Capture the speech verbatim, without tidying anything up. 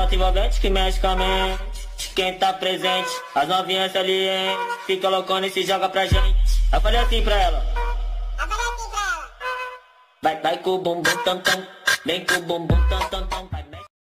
Foto envolvente que mexe com a mente. Quem tá presente, as novinhas salientes. Fica loucona e se joga pra gente. Eu falei assim pra ela. Eu falei assim pra ela. Vai, vai com o bumbum tam tam. Vem com o bumbum tam tam tam.